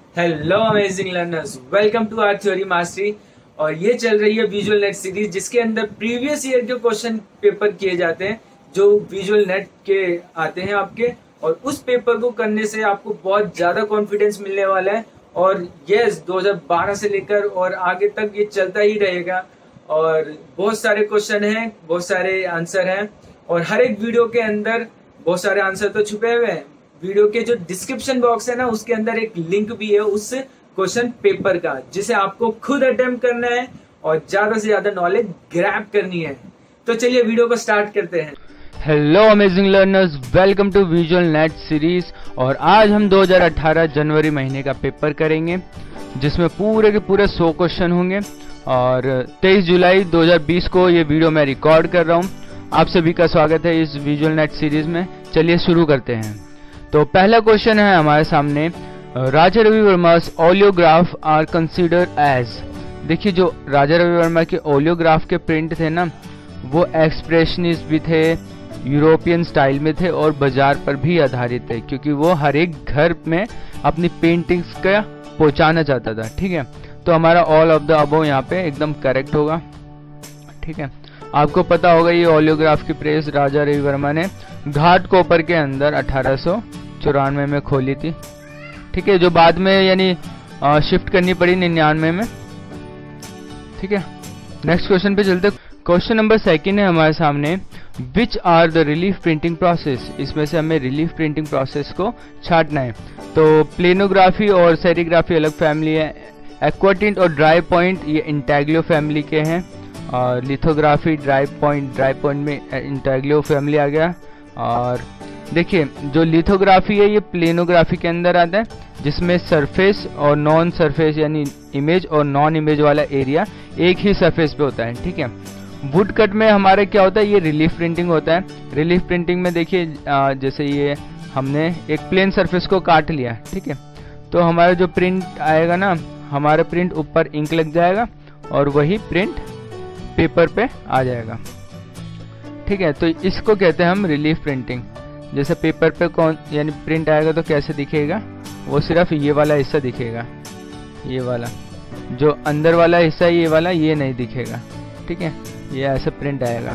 Hello amazing learners, welcome to our theory mastery. और ये चल रही है विजुअल नेट सीरीज, जिसके अंदर प्रीवियस ईयर के क्वेश्चन पेपर किए जाते हैं जो विजुअल नेट के आते हैं आपके। और उस पेपर को करने से आपको बहुत ज्यादा कॉन्फिडेंस मिलने वाला है। और यस, 2012 से लेकर और आगे तक ये चलता ही रहेगा। और बहुत सारे क्वेश्चन हैं, बहुत सारे आंसर हैं, और हर एक वीडियो के अंदर बहुत सारे आंसर तो छुपे हुए हैं। वीडियो के जो डिस्क्रिप्शन बॉक्स है ना, उसके अंदर एक लिंक भी है उस क्वेश्चन पेपर का, जिसे आपको खुद अटेम्प्ट करना है और ज्यादा से ज्यादा नॉलेज ग्रैब करनी है। तो चलिए वीडियो को स्टार्ट करते हैं। Hello amazing learners, welcome to visual NET series. और आज हम 2018 जनवरी महीने का पेपर करेंगे, जिसमें पूरे के पूरे 100 क्वेश्चन होंगे। और 23 जुलाई 2020 को ये वीडियो मैं रिकॉर्ड कर रहा हूँ। आप सभी का स्वागत है इस विजुअल नेट सीरीज में। चलिए शुरू करते हैं। तो पहला क्वेश्चन है हमारे सामने, Raja Ravi Varma's oleograph are considered as. देखिए, जो राजा रवि वर्मा के ओलियोग्राफ के प्रिंट थे ना, वो एक्सप्रेशनिस्ट भी थे, यूरोपियन स्टाइल में थे और बाजार पर भी आधारित थे, क्योंकि वो हर एक घर में अपनी पेंटिंग्स का पहुंचाना चाहता था। ठीक है, तो हमारा ऑल ऑफ द अबव यहाँ पे एकदम करेक्ट होगा। ठीक है, आपको पता होगा ये ओलियोग्राफ की प्रेस राजा रवि वर्मा ने घाटकोपर के अंदर 1894 में खोली थी। ठीक है, जो बाद में यानी शिफ्ट करनी पड़ी 99 में। ठीक है, नेक्स्ट क्वेश्चन पे चलते। क्वेश्चन नंबर 2 है हमारे सामने, which are the relief printing process. इसमें से हमें रिलीफ प्रिंटिंग प्रोसेस को छांटना है। तो प्लेनोग्राफी और सेरिग्राफी अलग फैमिली है। एक्वाटिंट और ड्राई पॉइंट ये इंटैग्लो फैमिली के हैं। और लिथोग्राफी ड्राई पॉइंट में इंटैग्लो फैमिली आ गया। और देखिए, जो लिथोग्राफी है ये प्लेनोग्राफी के अंदर आता है, जिसमें सरफेस और नॉन सरफेस यानी इमेज और नॉन इमेज वाला एरिया एक ही सरफेस पे होता है। ठीक है, वुड कट में हमारे क्या होता है, ये रिलीफ प्रिंटिंग होता है। रिलीफ प्रिंटिंग में देखिए, जैसे ये हमने एक प्लेन सरफेस को काट लिया। ठीक है, तो हमारा जो प्रिंट आएगा ना, हमारा प्रिंट ऊपर इंक लग जाएगा और वही प्रिंट पेपर पे आ जाएगा। ठीक है, तो इसको कहते हैं हम रिलीफ प्रिंटिंग। जैसे पेपर पे कौन यानी प्रिंट आएगा तो कैसे दिखेगा, वो सिर्फ ये वाला हिस्सा दिखेगा, ये वाला जो अंदर वाला हिस्सा ये वाला ये नहीं दिखेगा। ठीक है, ये ऐसा प्रिंट आएगा।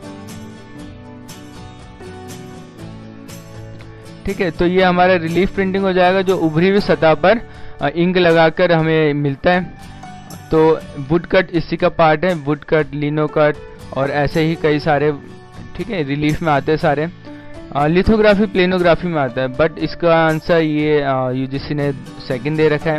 ठीक है, तो ये हमारा रिलीफ प्रिंटिंग हो जाएगा, जो उभरी हुई सतह पर इंक लगाकर हमें मिलता है। तो वुड कट इसी का पार्ट है, वुड कट, लिनो कट और ऐसे ही कई सारे। ठीक है, रिलीफ में आते हैं सारे। लिथोग्राफी प्लेनोग्राफी में आता है, बट इसका आंसर ये यूजीसी ने सेकंड दे रखा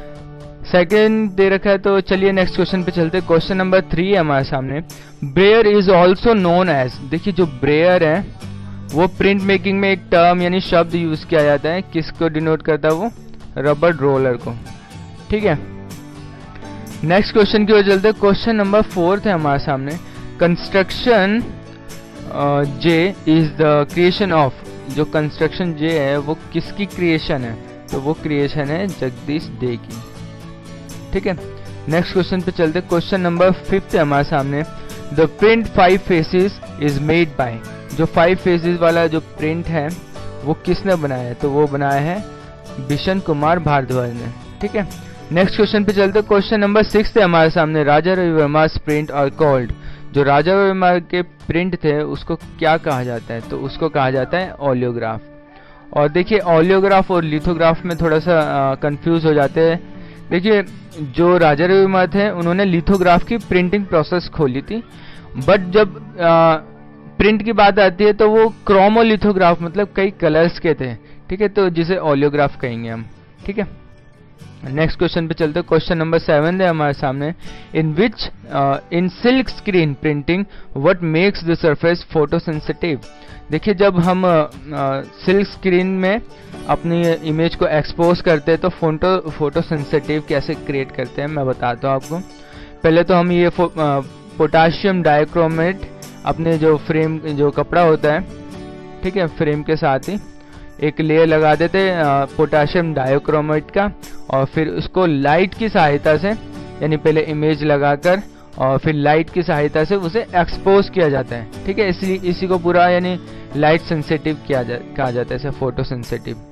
है। तो चलिए नेक्स्ट क्वेश्चन पे चलते। क्वेश्चन नंबर 3 है हमारे सामने, brayer is also known as. देखिए, जो ब्रेयर है वो प्रिंट मेकिंग में एक टर्म यानी शब्द यूज किया जाता है। किसको डिनोट करता है वो? रबर रोलर को। ठीक है, नेक्स्ट क्वेश्चन की ओर चलते। क्वेश्चन नंबर 4 है हमारे सामने, construction J is the creation of. जो कंस्ट्रक्शन जे है वो किसकी क्रिएशन है? तो वो क्रिएशन है जगदीश डे की। ठीक है, नेक्स्ट क्वेश्चन पे चलते। क्वेश्चन नंबर 5 है हमारे सामने, the print 5 faces is made by. जो 5 फेसेस वाला जो प्रिंट है वो किसने बनाया है? तो वो बनाया है बिशन कुमार भारद्वाज ने। ठीक है, नेक्स्ट क्वेश्चन पे चलते। क्वेश्चन नंबर 6 है हमारे सामने, Raja Ravi Varma's print are called. जो राजा रवि वर्मा के प्रिंट थे उसको क्या कहा जाता है? तो उसको कहा जाता है ओलियोग्राफ। और देखिए, ओलियोग्राफ और लिथोग्राफ में थोड़ा सा कंफ्यूज हो जाते हैं। देखिए, जो राजा रवि वर्मा थे उन्होंने लिथोग्राफ की प्रिंटिंग प्रोसेस खोली थी, बट जब प्रिंट की बात आती है तो वो क्रोमोलिथोग्राफ मतलब कई कलर्स के थे। ठीक है, तो जिसे ओलियोग्राफ कहेंगे हम। ठीक है, नेक्स्ट क्वेश्चन पे चलते। क्वेश्चन नंबर 7 है हमारे सामने, in silk screen printing what makes the surface photosensitive. देखिए, जब हम सिल्क स्क्रीन में अपनी इमेज को एक्सपोज करते हैं तो फोटोसेंसिटिव कैसे क्रिएट करते हैं मैं बताता हूँ आपको। पहले तो हम ये पोटाशियम डाइक्रोमेट अपने जो फ्रेम जो कपड़ा होता है, ठीक है, फ्रेम के साथ ही एक लेयर लगा देते पोटाशियम डाइक्रोमेट का, और फिर उसको लाइट की सहायता से यानी पहले इमेज लगाकर और फिर लाइट की सहायता से उसे एक्सपोज किया जाता है। ठीक है, इसी को पूरा यानी लाइट सेंसिटिव कहा जाता है, इसे फोटो सेंसिटिव।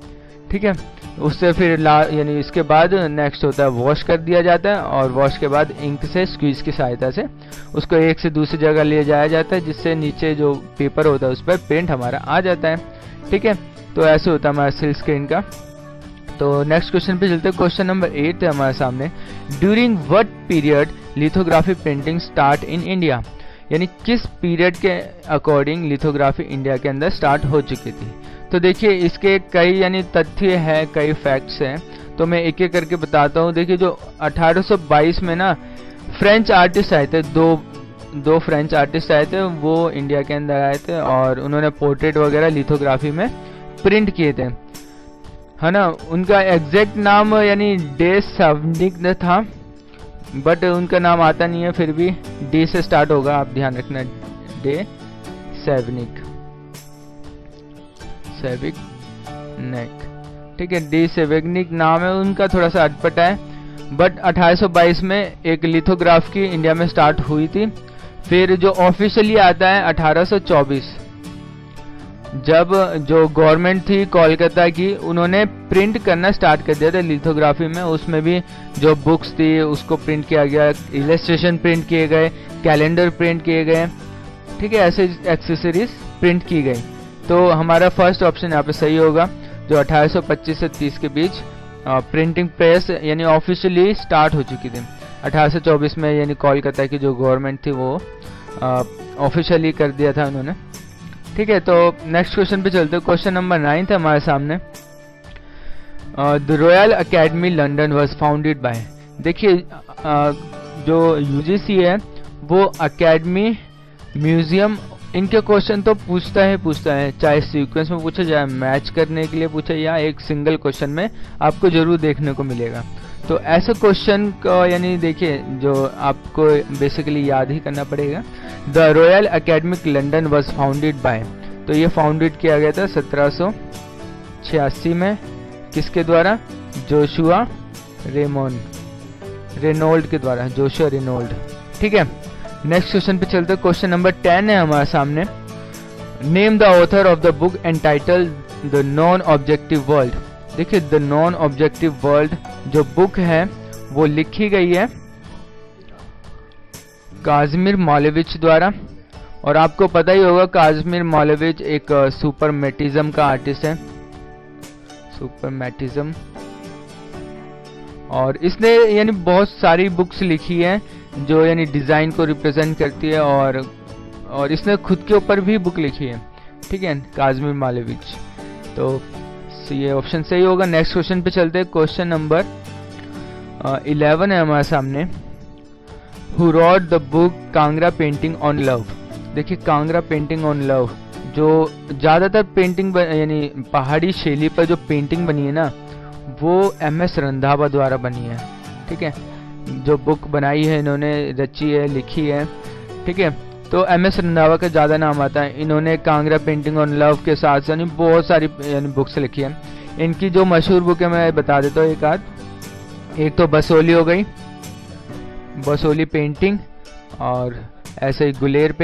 ठीक है। उससे फिर यानी इसके बाद नेक्स्ट होता है वॉश कर दिया जाता है, और वॉश के बाद इंक से स्क्वीज की सहायता से उसको एक से दूसरी जगह ले जाया जाता है, जिससे नीचे जो पेपर होता है उस पर पेंट हमारा आ जाता है। ठीक है, तो ऐसे होता है हमारा सिल्क स्क्रीन का। तो नेक्स्ट क्वेश्चन पे चलते हैं। क्वेश्चन नंबर 8 है हमारे सामने। During what period lithography printing start in India, यानी किस पीरियड के अकॉर्डिंग लिथोग्राफी इंडिया के अंदर स्टार्ट हो चुकी थी। तो देखिए इसके कई यानी तथ्य हैं, कई फैक्ट्स हैं, तो मैं एक एक करके बताता हूँ। देखिए जो 1822 में ना फ्रेंच आर्टिस्ट आए थे, दो फ्रेंच आर्टिस्ट आए थे, वो इंडिया के अंदर आए थे और उन्होंने पोर्ट्रेट वगैरह लिथोग्राफी में प्रिंट किए थे, है ना। उनका एग्जैक्ट नाम यानी डे सेवनिक था, बट उनका नाम आता नहीं है, फिर भी डी से स्टार्ट होगा, आप ध्यान रखना, डे सेवनिक, ठीक है, डी सेवनिक नाम है उनका, थोड़ा सा अटपटा है। बट 1822 में एक लिथोग्राफ की इंडिया में स्टार्ट हुई थी। फिर जो ऑफिशियली आता है 1824, जब जो गवर्नमेंट थी कोलकाता की, उन्होंने प्रिंट करना स्टार्ट कर दिया था लिथोग्राफी में। उसमें भी जो बुक्स थी उसको प्रिंट किया गया, इलस्ट्रेशन प्रिंट किए गए, कैलेंडर प्रिंट किए गए, ठीक है, ऐसे एक्सेसरीज प्रिंट की गई। तो हमारा फर्स्ट ऑप्शन यहाँ पे सही होगा, जो 1825 से 30 के बीच प्रिंटिंग प्रेस यानी ऑफिशियली स्टार्ट हो चुकी थी। 1824 में यानी कोलकाता की जो गवर्नमेंट थी वो ऑफिशियली कर दिया था उन्होंने। ठीक है, तो नेक्स्ट क्वेश्चन पे चलते हैं। क्वेश्चन नंबर 9 है हमारे सामने। The royal academy London was founded by, देखिए जो यूजीसी है वो अकेडमी, म्यूजियम, इनके क्वेश्चन तो पूछता है, चाहे सीक्वेंस में पूछे, चाहे मैच करने के लिए पूछे, या एक सिंगल क्वेश्चन में आपको जरूर देखने को मिलेगा। तो ऐसे क्वेश्चन को यानी देखिए जो आपको बेसिकली याद ही करना पड़ेगा। The royal academic London was founded by, तो ये फाउंडेड किया गया था 1786 में, किसके द्वारा, जोशुआ रेनोल्ड के द्वारा, जोशुआ रेनोल्ड। ठीक है, नेक्स्ट क्वेश्चन पे चलते हैं। क्वेश्चन नंबर 10 है हमारे सामने। Name the author of the book entitled the non objective world, देखिए द नॉन ऑब्जेक्टिव वर्ल्ड जो बुक है वो लिखी गई है काज़िमिर मालेविच द्वारा, और आपको पता ही होगा काज़िमिर मालेविच एक सुपरमेटिज्म का आर्टिस्ट है, सुपरमेटिज्म, और इसने यानी बहुत सारी बुक्स लिखी है जो यानी डिजाइन को रिप्रेजेंट करती है, और इसने खुद के ऊपर भी बुक लिखी है। ठीक है, काज़िमिर मालेविच, तो ये ऑप्शन सही होगा। नेक्स्ट क्वेश्चन पे चलते हैं। क्वेश्चन नंबर 11 है हमारे सामने। Who wrote the book Kangra painting on love, देखिए कांगड़ा पेंटिंग ऑन लव, जो ज्यादातर पेंटिंग यानी पहाड़ी शैली पर जो पेंटिंग बनी है ना, वो MS रंधावा द्वारा बनी है। ठीक है, जो बुक बनाई है इन्होंने, रची है, लिखी है। ठीक है, तो MS रंधावा का ज़्यादा नाम आता है। इन्होंने कांगड़ा पेंटिंग ऑन लव के साथ यानी बहुत सारी यानी बुक्स लिखी है। इनकी जो मशहूर बुक है मैं बता देता हूँ एक आध। एक तो बसोली हो गई, बसोली पेंटिंग, और ऐसे ही गुलेर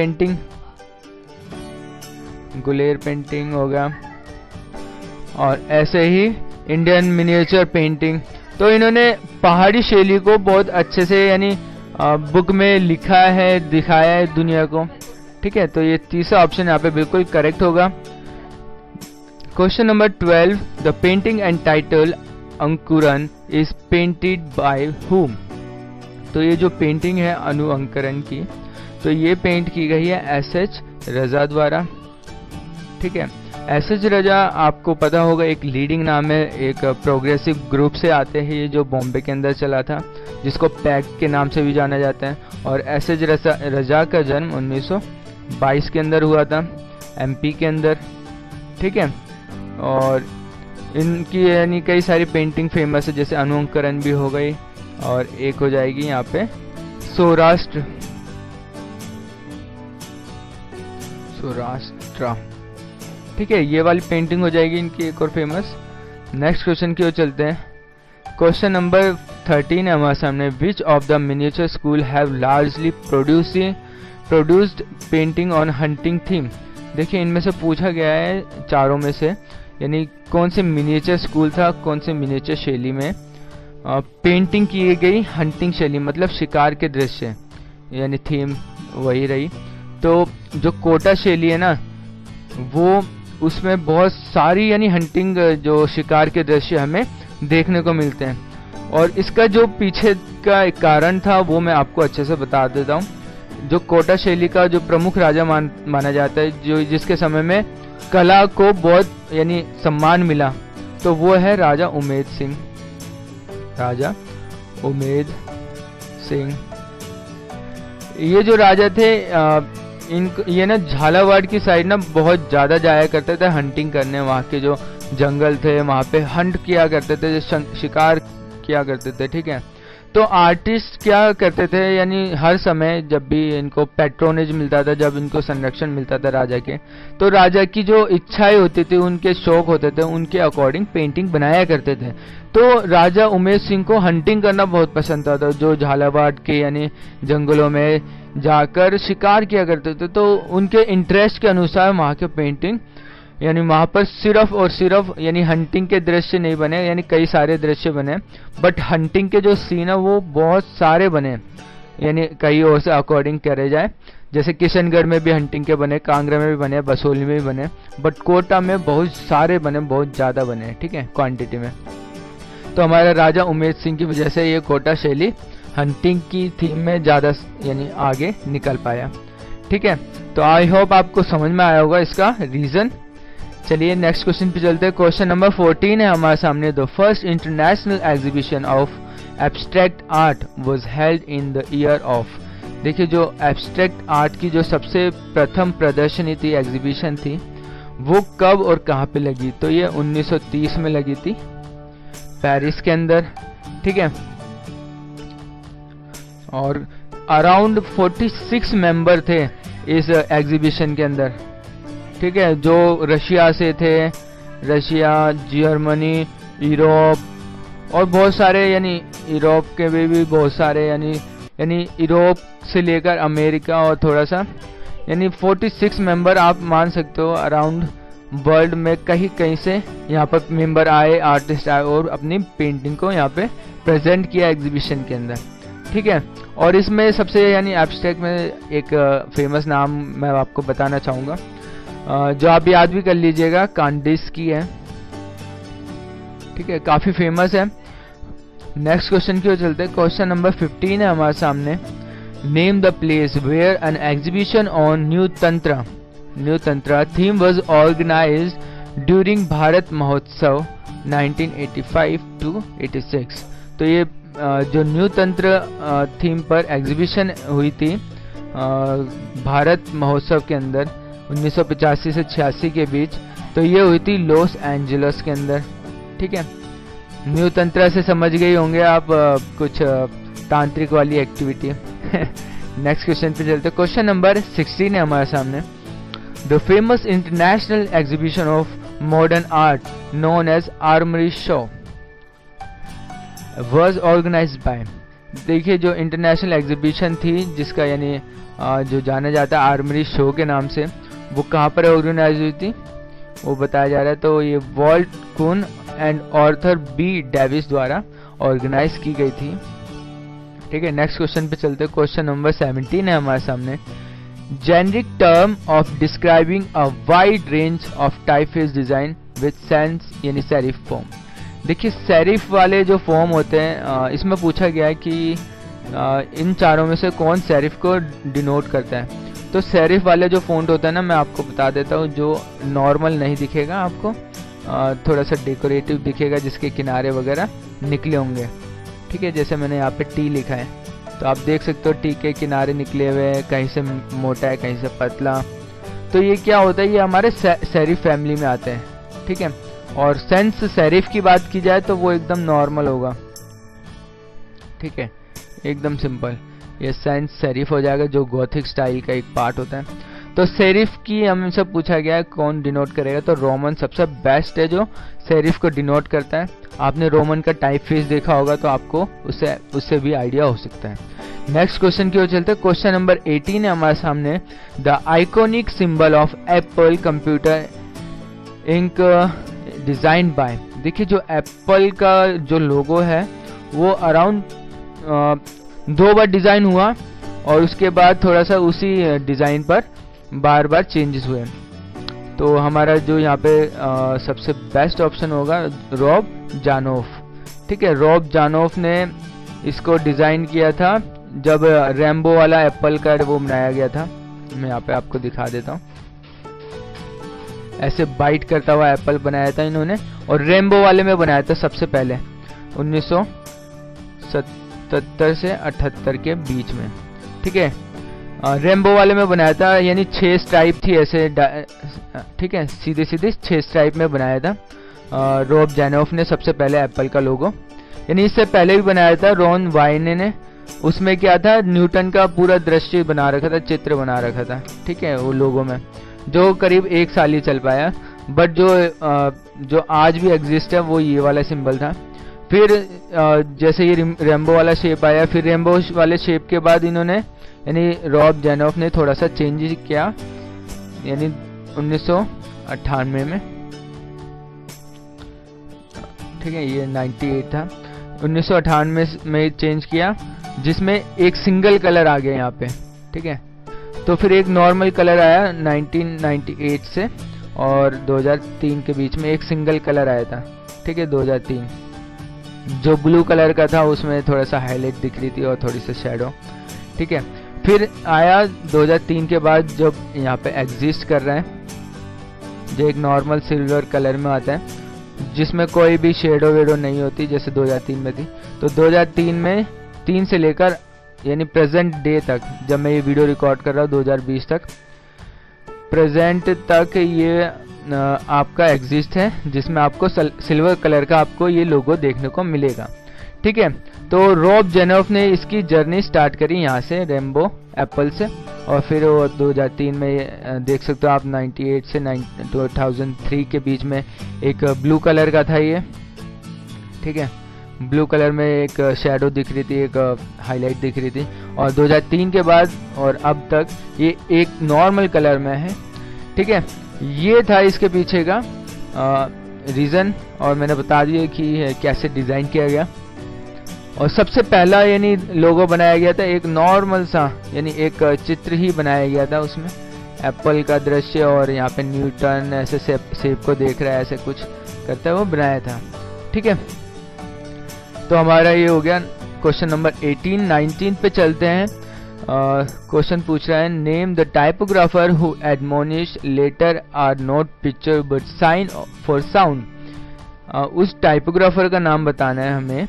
पेंटिंग हो गया, और ऐसे ही इंडियन मिनिएचर पेंटिंग। तो इन्होंने पहाड़ी शैली को बहुत अच्छे से यानी बुक में लिखा है, दिखाया है दुनिया को। ठीक है, तो ये तीसरा ऑप्शन यहाँ पे बिल्कुल करेक्ट होगा। Question number 12, the painting and title Ankuran is painted by whom, तो ये जो पेंटिंग है अनु अंकरन की, तो ये पेंट की गई है SH रजा द्वारा। ठीक है, SH रजा आपको पता होगा एक लीडिंग नाम है, एक प्रोग्रेसिव ग्रुप से आते हैं ये, जो बॉम्बे के अंदर चला था, जिसको पैक के नाम से भी जाना जाता है। और SH रजा का जन्म 1922 के अंदर हुआ था, MP के अंदर। ठीक है, और इनकी यानी कई सारी पेंटिंग फेमस है, जैसे अनु अंकरन भी हो गई, और एक हो जाएगी यहाँ पे सौराष्ट्र, ठीक है, ये वाली पेंटिंग हो जाएगी इनकी एक और फेमस। नेक्स्ट क्वेश्चन की ओर चलते हैं। क्वेश्चन नंबर 13 है हमारे सामने। Which of the miniature school have largely produced painting on hunting theme, देखिए इनमें से पूछा गया है चारों में से यानी कौन से मिनिएचर स्कूल था, कौन से मिनिएचर शैली में पेंटिंग की गई हंटिंग शैली, मतलब शिकार के दृश्य, यानी थीम वही रही। तो जो कोटा शैली है ना, वो उसमें बहुत सारी यानी हंटिंग जो शिकार के दृश्य हमें देखने को मिलते हैं। और इसका जो पीछे का एक कारण था वो मैं आपको अच्छे से बता देता हूँ। जो कोटा शैली का जो प्रमुख राजा माना जाता है, जो जिसके समय में कला को बहुत यानी सम्मान मिला, तो वो है राजा उमेद सिंह। राजा उमेद सिंह ये जो राजा थे, ये ना झालावाड़ की साइड ना बहुत ज़्यादा जाया करते थे हंटिंग करने। वहाँ के जो जंगल थे वहाँ पे हंट किया करते थे, शिकार किया करते थे, ठीक है। तो आर्टिस्ट क्या करते थे, यानी हर समय जब भी इनको पैट्रोनेज मिलता था, जब इनको संरक्षण मिलता था राजा के, तो राजा की जो इच्छाएं होती थी, उनके शौक होते थे, उनके अकॉर्डिंग पेंटिंग बनाया करते थे। तो राजा उमेद सिंह को हंटिंग करना बहुत पसंद था, जो झालावाड़ के यानी जंगलों में जाकर शिकार किया करते थे। तो उनके इंटरेस्ट के अनुसार वहाँ के पेंटिंग, यानी वहाँ पर सिर्फ और सिर्फ यानी हंटिंग के दृश्य नहीं बने, यानी कई सारे दृश्य बने, बट हंटिंग के जो सीन है वो बहुत सारे बने, यानी कई और से अकॉर्डिंग करे जाए। जैसे किशनगढ़ में भी हंटिंग के बने, कांगड़ा में भी बने, बसोली में भी बने, बट कोटा में बहुत सारे बने, बहुत ज़्यादा बने, ठीक है, क्वांटिटी में। तो हमारा राजा उमेद सिंह की वजह से ये कोटा शैली हंटिंग की थीम में ज़्यादा यानी आगे निकल पाया, ठीक है। तो आई होप आपको समझ में आया होगा इसका रीज़न। चलिए नेक्स्ट क्वेश्चन पे चलते हैं। क्वेश्चन नंबर 14 है हमारे सामने। The first international exhibition of abstract art was held in the year of. देखिए, जो एब्स्ट्रैक्ट आर्ट की जो सबसे प्रथम प्रदर्शनी थी, एग्जीबिशन थी, वो कब और कहाँ पे लगी? तो ये 1930 में लगी थी, पेरिस के अंदर, ठीक है। और अराउंड 46 मेंबर थे इस एग्जीबिशन के अंदर, ठीक है, जो रशिया से थे, रशिया, जर्मनी, यूरोप और बहुत सारे, यानी यूरोप के भी बहुत सारे, यानी यूरोप से लेकर अमेरिका और थोड़ा सा, यानी 46 मेंबर आप मान सकते हो अराउंड वर्ल्ड में कहीं कहीं से यहाँ पर मेंबर आए, आर्टिस्ट आए और अपनी पेंटिंग को यहाँ पे प्रेजेंट किया एग्जीबिशन के अंदर, ठीक है। और इसमें सबसे यानी एब्स्ट्रैक्ट में एक फेमस नाम मैं आपको बताना चाहूँगा, जो आप याद भी कर लीजिएगा, कांडिस्की है, ठीक है, काफ़ी फेमस है। नेक्स्ट क्वेश्चन की ओर चलते हैं। क्वेश्चन नंबर 15 है हमारे सामने। Name the place where an exhibition on new tantra theme was organised during Bharat Mahotsav 1985 to 86। तो ये जो न्यू तंत्र थीम पर एग्जीबिशन हुई थी भारत महोत्सव के अंदर 1985 से 86 के बीच, तो ये हुई थी लॉस एंजल्स के अंदर, ठीक है। न्यू तंत्र से समझ गए होंगे आप कुछ तांत्रिक वाली एक्टिविटी। नेक्स्ट क्वेश्चन पे चलते। क्वेश्चन नंबर 16 है हमारे सामने। The famous international exhibition of modern art known as Armory Show was organised by. देखिए, जो इंटरनेशनल एग्जीबिशन थी जिसका यानी जो जाना जाता है आर्मरी शो के नाम से, वो कहाँ पर ऑर्गेनाइज हुई थी वो बताया जा रहा है। तो ये Walt Kuhn and Arthur B Davies द्वारा ऑर्गेनाइज की गई थी, ठीक है। नेक्स्ट क्वेश्चन पे चलते हैं। क्वेश्चन नंबर 17 है हमारे सामने। Generic term of describing a wide range of typeface design with sense यानी सेरिफ फॉर्म। देखिए, सेरिफ वाले जो फॉर्म होते हैं, इसमें पूछा गया है कि इन चारों में से कौन सेरिफ को डिनोट करता है। तो सेरिफ वाले जो फॉन्ट होता है ना, मैं आपको बता देता हूँ, जो नॉर्मल नहीं दिखेगा आपको, थोड़ा सा डेकोरेटिव दिखेगा, जिसके किनारे वगैरह निकले होंगे, ठीक है। जैसे मैंने यहाँ पे टी लिखा है, तो आप देख सकते हो टी के किनारे निकले हुए हैं, कहीं से मोटा है, कहीं से पतला। तो ये क्या होता है, ये हमारे सेरिफ फैमिली में आते हैं, ठीक है। और सेंस सेरिफ की बात की जाए तो वो एकदम नॉर्मल होगा, ठीक है, एकदम सिंपल। ये सेंस सेरिफ हो जाएगा, जो गॉथिक स्टाइल का एक पार्ट होता है। तो सेरिफ की हमसे पूछा गया है कौन डिनोट करेगा, तो रोमन सबसे बेस्ट है जो सेरिफ को डिनोट करता है। आपने रोमन का टाइपफेस देखा होगा तो आपको उससे भी आइडिया हो सकता है। नेक्स्ट क्वेश्चन की ओर चलते हैं। क्वेश्चन नंबर 18 है हमारे सामने। The iconic symbol of Apple computer Inc design by. देखिए जो एप्पल का जो लोगो है वो अराउंड 2 बार डिजाइन हुआ और उसके बाद थोड़ा सा उसी डिजाइन पर बार बार चेंजेस हुए। तो हमारा जो यहाँ पे सबसे बेस्ट ऑप्शन होगा रॉब जानोफ। ठीक है, रॉब जानोफ ने इसको डिजाइन किया था जब रेम्बो वाला एप्पल का वो बनाया गया था। मैं यहाँ पे आपको दिखा देता हूँ, ऐसे बाइट करता हुआ एप्पल बनाया था इन्होंने, और रेम्बो वाले में बनाया था सबसे पहले 1977 से 78 के बीच में। ठीक है, रेम्बो वाले में बनाया था, यानी 6 स्ट्राइप थी ऐसे, ठीक है, सीधे सीधे 6 स्ट्राइप में बनाया था रॉब जानोफ ने सबसे पहले एप्पल का लोगो। यानी इससे पहले भी बनाया था रॉन वाइने ने, उसमें क्या था, न्यूटन का पूरा दृश्य बना रखा था, चित्र बना रखा था। ठीक है, वो लोगो में जो करीब 1 साल ही चल पाया, बट जो आज भी एग्जिस्ट है वो ये वाला सिंबल था। फिर जैसे ये रेम्बो वाला शेप आया, फिर रेम्बो वाले शेप के बाद इन्होंने यानी रॉब जानोफ ने थोड़ा सा चेंज किया, यानी 1998 में। ठीक है, ये 98 था, 1998 में चेंज किया, जिसमें एक सिंगल कलर आ गया यहाँ पे। ठीक है, तो फिर एक नॉर्मल कलर आया 1998 से, और 2003 के बीच में एक सिंगल कलर आया था। ठीक है, 2003 जो ब्लू कलर का था, उसमें थोड़ा सा हाईलाइट दिख रही थी और थोड़ी सी शैडो। ठीक है, फिर आया 2003 के बाद जब यहाँ पे एग्जिस्ट कर रहे हैं, जो एक नॉर्मल सिल्वर कलर में आता है जिसमें कोई भी शेडो वेडो नहीं होती, जैसे 2003 में थी। तो 2003 में 3 से लेकर यानी प्रेजेंट डे तक, जब मैं ये वीडियो रिकॉर्ड कर रहा हूँ 2020 तक, प्रेजेंट तक ये आपका एग्जिस्ट है, जिसमें आपको सिल्वर कलर का आपको ये लोगो देखने को मिलेगा। ठीक है, तो रॉब जानोफ ने इसकी जर्नी स्टार्ट करी यहाँ से, रेम्बो एप्पल से, और फिर वो 2003 में देख सकते हो आप 98 से 2003 के बीच में एक ब्लू कलर का था ये। ठीक है, ब्लू कलर में एक शैडो दिख रही थी, एक हाईलाइट दिख रही थी, और 2003 के बाद और अब तक ये एक नॉर्मल कलर में है। ठीक है, ये था इसके पीछे का रीज़न, और मैंने बता दिया कि कैसे डिज़ाइन किया गया। और सबसे पहला यानी लोगो बनाया गया था एक नॉर्मल सा, यानी एक चित्र ही बनाया गया था, उसमें एप्पल का दृश्य और यहाँ पे न्यूटन ऐसे शेप को देख रहा है, ऐसे कुछ करता है, वो बनाया था। ठीक है, तो हमारा ये हो गया क्वेश्चन नंबर 18। 19 पे चलते हैं। क्वेश्चन पूछ रहा है, name the typographer who admonish letter are not picture but sign for sound. उस टाइपोग्राफर का नाम बताना है हमें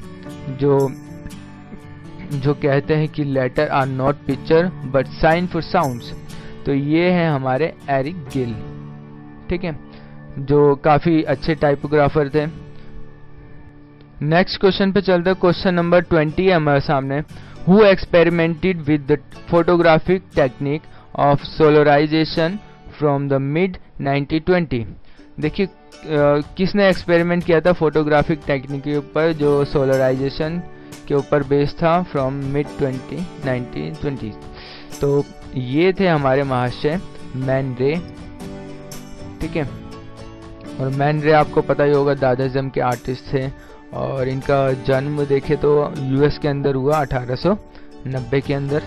जो कहते हैं कि letter are not picture but sign for sounds. तो ये है हमारे एरिक गिल। ठीक है, जो काफी अच्छे टाइपोग्राफर थे। नेक्स्ट क्वेश्चन पे चलते हैं। क्वेश्चन नंबर 20 है हमारे सामने। Who experimented with the photographic technique of solarisation from the mid 1920। देखिए किसने एक्सपेरिमेंट किया था फोटोग्राफिक टेक्निक के ऊपर, जो सोलराइजेशन के ऊपर बेस्ड था, फ्रॉम मिड 1920। तो ये थे हमारे महाशय मैन रे। ठीक है, और मैन रे आपको पता ही होगा दादाइज्म के आर्टिस्ट थे, और इनका जन्म देखे तो यूएस के अंदर हुआ 1890 के अंदर।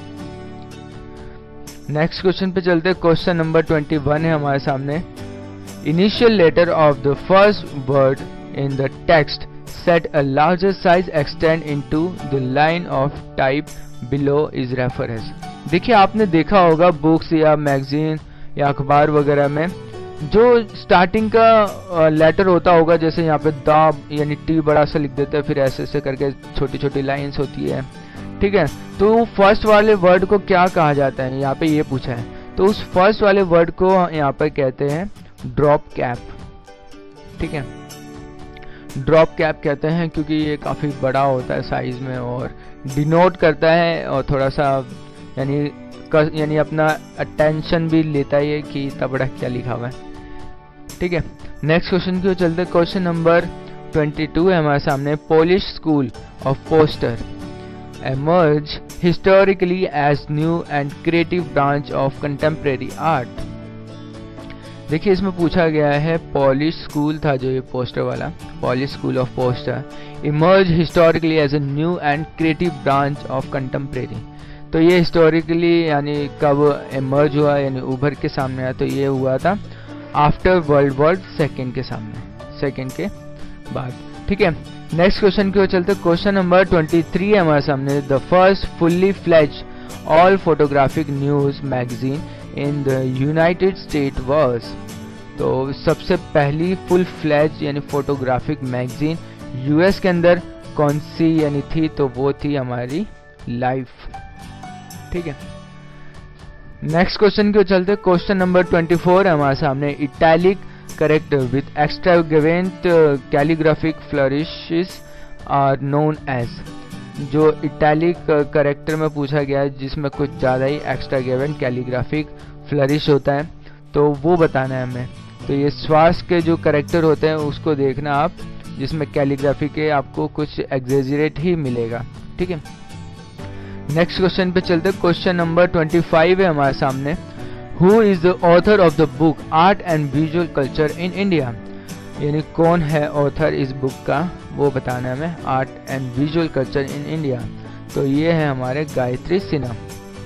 नेक्स्ट क्वेश्चन पे चलते हैं। क्वेश्चन नंबर 21 है हमारे सामने। Initial letter of the first word in the text set a larger size extend into the line of type below is referred as। देखिए आपने देखा होगा बुक्स या मैगजीन या अखबार वगैरह में जो स्टार्टिंग का लेटर होता होगा, जैसे यहाँ पे द यानी टी बड़ा सा लिख देते हैं, फिर ऐसे ऐसे करके छोटी छोटी लाइंस होती है। ठीक है, तो फर्स्ट वाले वर्ड को क्या कहा जाता है, यहाँ पे ये पूछा है। तो उस फर्स्ट वाले वर्ड को यहाँ पर कहते हैं ड्रॉप कैप। ठीक है, ड्रॉप कैप कहते हैं क्योंकि ये काफ़ी बड़ा होता है साइज में और डिनोट करता है, और थोड़ा सा यानी अपना अटेंशन भी लेता है कि इतना बड़ा क्या लिखा हुआ है। ठीक है, नेक्स्ट क्वेश्चन की ओर चलते हैं। क्वेश्चन नंबर 22 है हमारे सामने। Polish school of poster emerged historically as new and creative branch of contemporary art। देखिए इसमें पूछा गया है पॉलिश स्कूल था जो ये पोस्टर वाला, Polish school of poster emerge historically as a new and creative branch of contemporary. तो ये हिस्टोरिकली यानी कब इमर्ज हुआ यानी उभर के सामने आया, तो ये हुआ था आफ्टर वर्ल्ड वॉर सेकेंड के बाद। ठीक है, नेक्स्ट क्वेश्चन की ओर चलते। क्वेश्चन नंबर 23 है हमारे सामने। The first fully fledged all photographic news magazine in the United State was. तो सबसे पहली फुल फ्लेज यानी फोटोग्राफिक मैगजीन यूएस के अंदर कौन सी यानी थी, तो वो थी हमारी लाइफ। ठीक है, नेक्स्ट क्वेश्चन की ओर चलते। क्वेश्चन नंबर 24 है हमारे सामने। Italic character with extravagant calligraphic flourishes are known as. जो इटैलिक करेक्टर में पूछा गया है जिसमें कुछ ज़्यादा ही एक्स्ट्रावेगेंट कैलीग्राफिक फ्लरिश होता है, तो वो बताना है हमें। तो ये श्वास के जो करेक्टर होते हैं उसको देखना आप, जिसमें कैलीग्राफी के आपको कुछ एग्जेजरेट ही मिलेगा। ठीक है, नेक्स्ट क्वेश्चन पे चलते। क्वेश्चन नंबर 25 है हमारे सामने। Who is the author of the book art and visual culture in India. यानी कौन है ऑथर इस बुक का, वो बताना है हमें, art and visual culture in India. तो ये है हमारे गायत्री सिन्हा।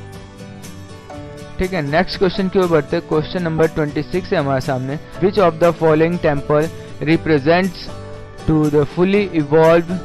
ठीक है, नेक्स्ट क्वेश्चन की ओर बढ़ते। क्वेश्चन नंबर 26 है हमारे सामने। Which of the following temple represents to the fully evolve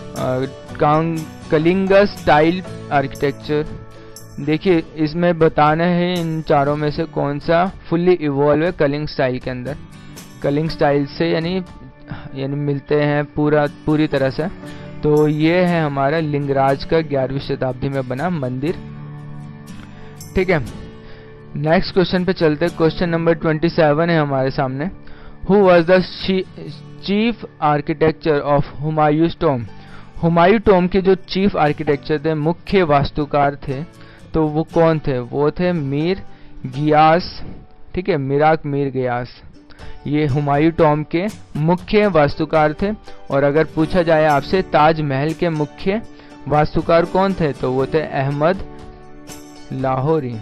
Kalinga style architecture. देखिए इसमें बताना है इन चारों में से कौन सा फुल्ली इवॉल्व है कलिंग स्टाइल के अंदर। कलिंग स्टाइल से यानी मिलते हैं पूरी तरह से। तो ये है हमारा लिंगराज का 11वीं शताब्दी में बना मंदिर। ठीक है, नेक्स्ट क्वेश्चन पे चलते। क्वेश्चन नंबर 27 है हमारे सामने। Who was the chief architecture of Humayun's tomb. Humayun tomb के जो चीफ आर्किटेक्चर थे, मुख्य वास्तुकार थे, तो वो कौन थे, वो थे मीर गियास। ठीक है, मीर गियास ये हुमायूं टॉम के मुख्य वास्तुकार थे। और अगर पूछा जाए आपसे ताजमहल के मुख्य वास्तुकार कौन थे, तो वो थे अहमद लाहौरी।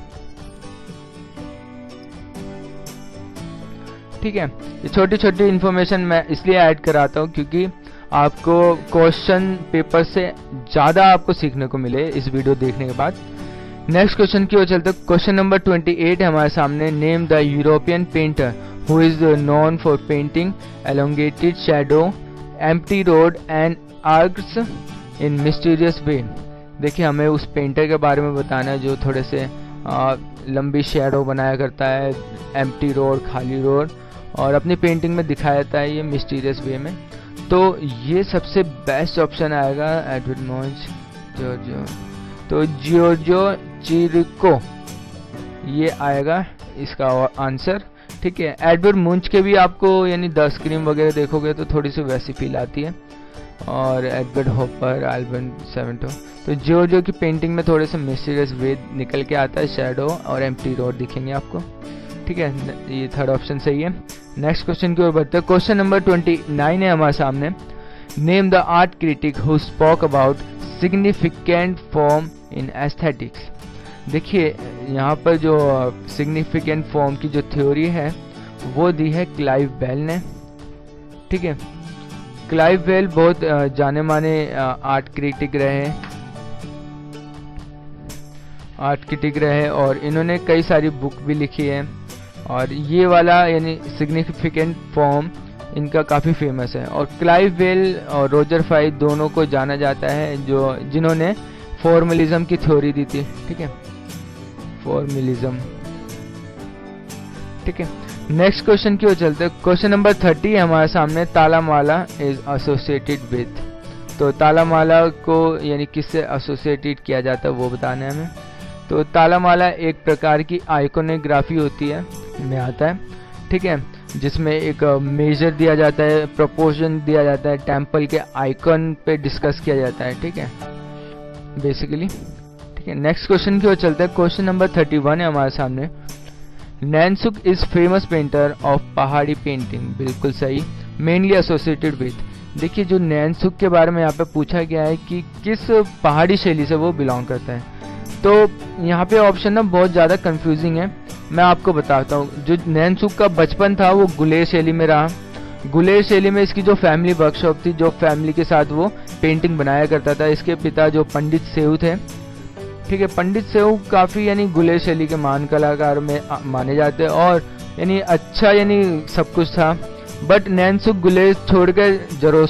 ठीक है, ये छोटी छोटी इन्फॉर्मेशन मैं इसलिए ऐड कराता हूँ क्योंकि आपको क्वेश्चन पेपर से ज़्यादा आपको सीखने को मिले इस वीडियो देखने के बाद। नेक्स्ट क्वेश्चन की ओर चलते। क्वेश्चन नंबर 28 है हमारे सामने। Name the European painter who is known for painting elongated shadow, empty road and arcs in mysterious way. देखिए हमें उस पेंटर के बारे में बताना है जो थोड़े से लंबी शैडो बनाया करता है, एम्प्टी रोड, खाली रोड, और अपनी पेंटिंग में दिखाया जाता है ये मिस्टीरियस वे में। तो ये सबसे बेस्ट ऑप्शन आएगा एडवर्ड मुंच जॉर्जो। तो जियोर्जियो चिरिको ये आएगा इसका आंसर। ठीक है, एडवर्ड मुंच के भी आपको यानी द स्क्रीम वगैरह देखोगे तो थोड़ी सी वैसी फील आती है, और एडवर्ड हॉपर, एल्बन सेवेंटो। तो जियोर्जियो की पेंटिंग में थोड़े से मिस्टीरियस वे निकल के आता है, शैडो और एम्प्टी रोड दिखेंगे आपको। ठीक है, ये थर्ड ऑप्शन सही है। नेक्स्ट क्वेश्चन की ओर बढ़ते हैं। क्वेश्चन नंबर 29 है हमारे सामने। Name the art critic who spoke about significant form in aesthetics. देखिए यहाँ पर जो सिग्निफिकेंट फॉर्म की जो थ्योरी है वो दी है क्लाइव बेल ने। ठीक है, क्लाइव बेल बहुत जाने माने आर्ट क्रिटिक रहे और इन्होंने कई सारी बुक भी लिखी है। और ये वाला यानी सिग्निफिकेंट फॉर्म इनका काफ़ी फेमस है। और क्लाइव बेल और रोजर फाई दोनों को जाना जाता है जिन्होंने फॉर्मलिज्म की थ्योरी दी थी। ठीक है, फॉर्मलिज्म। ठीक है, नेक्स्ट क्वेश्चन की ओर चलते हैं। क्वेश्चन नंबर 30 है हमारे सामने। तालामाला इज एसोसिएटेड विद। तो तालामाला को यानी किससे एसोसिएटेड किया जाता है वो बताना है हमें। तो तालामाला एक प्रकार की आइकोनोग्राफी होती है में आता है। ठीक है, जिसमें एक मेजर दिया जाता है, प्रोपोर्शन दिया जाता है, टेम्पल के आइकन पे डिस्कस किया जाता है। ठीक है, बेसिकली। ठीक है, नेक्स्ट क्वेश्चन की ओर चलते हैं। क्वेश्चन नंबर 31 है हमारे सामने। Nainsukh is famous painter of Pahari painting. बिल्कुल सही, मेनली एसोसिएटेड विद। देखिए जो नैनसुक के बारे में यहाँ पे पूछा गया है कि किस पहाड़ी शैली से वो बिलोंग करता है। तो यहाँ पे ऑप्शन ना बहुत ज़्यादा कंफ्यूजिंग है मैं आपको बताता हूँ। जो नैनसुख का बचपन था वो गुलेर शैली में रहा। गुलेर शैली में इसकी जो फैमिली वर्कशॉप थी, जो फैमिली के साथ वो पेंटिंग बनाया करता था। इसके पिता जो पंडित सेऊ थे, ठीक है, पंडित सेऊ काफ़ी यानी गुलेर शैली के महान कलाकार में माने जाते हैं और यानी अच्छा यानी सब कुछ था। बट नैनसुख गुलेर छोड़कर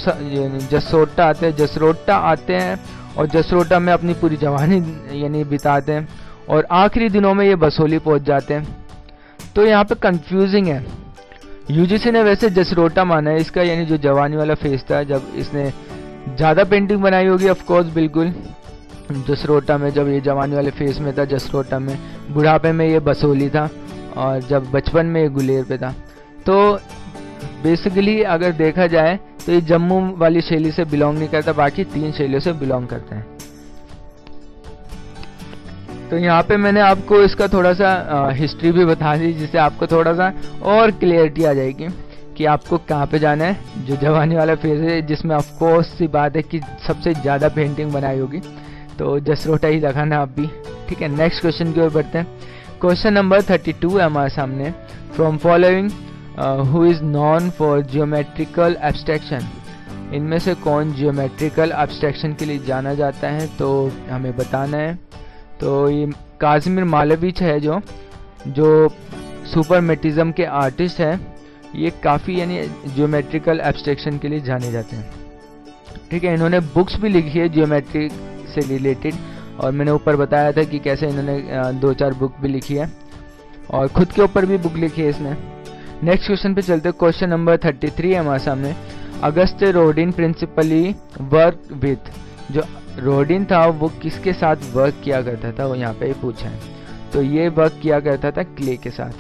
जसरोटा आते हैं और जसरोटा में अपनी पूरी जवानी यानी बिताते हैं और आखिरी दिनों में ये बसोली पहुंच जाते हैं। तो यहाँ पे कंफ्यूजिंग है। यूजीसी ने वैसे जसरोटा माना है इसका, यानी जो जवानी वाला फेज था जब इसने ज़्यादा पेंटिंग बनाई होगी, ऑफ कोर्स बिल्कुल जसरोटा में, जब ये जवानी वाले फेज में था जसरोटा में, बुढ़ापे में ये बसोली था और जब बचपन में ये गुलेर पे था। तो बेसिकली अगर देखा जाए तो ये जम्मू वाली शैली से बिलोंग नहीं करता, बाकी 3 शैलियों से बिलोंग करते हैं। तो यहाँ पे मैंने आपको इसका थोड़ा सा हिस्ट्री भी बता दी, जिससे आपको थोड़ा सा और क्लियरिटी आ जाएगी कि आपको कहाँ पे जाना है। जो जवानी वाला फेज है जिसमें ऑफ कोर्स सी बात है कि सबसे ज़्यादा पेंटिंग बनाई होगी, तो जसरोटा ही दिखाना आप भी, ठीक है। नेक्स्ट क्वेश्चन की ओर बढ़ते हैं। क्वेश्चन नंबर 32 है हमारे सामने। From following who is known for geometrical abstraction, इनमें से कौन जियोमेट्रिकल एब्स्ट्रैक्शन के लिए जाना जाता है, तो हमें बताना है। तो ये काज़िमिर मालेविच है जो सुपरमेटिज्म के आर्टिस्ट हैं। ये काफ़ी यानी जियोमेट्रिकल एब्स्ट्रैक्शन के लिए जाने जाते हैं, ठीक है। इन्होंने बुक्स भी लिखी है जियोमेट्री से रिलेटेड, और मैंने ऊपर बताया था कि कैसे इन्होंने 2-4 बुक भी लिखी है और खुद के ऊपर भी बुक लिखी है इसने। नेक्स्ट क्वेश्चन पे चलते हैं। क्वेश्चन नंबर 33 है हमारे सामने। August Rodin principally work with, जो रोडिन था वो किसके साथ वर्क किया करता था, वो यहाँ पे पूछा है। तो ये वर्क किया करता था क्ले के साथ,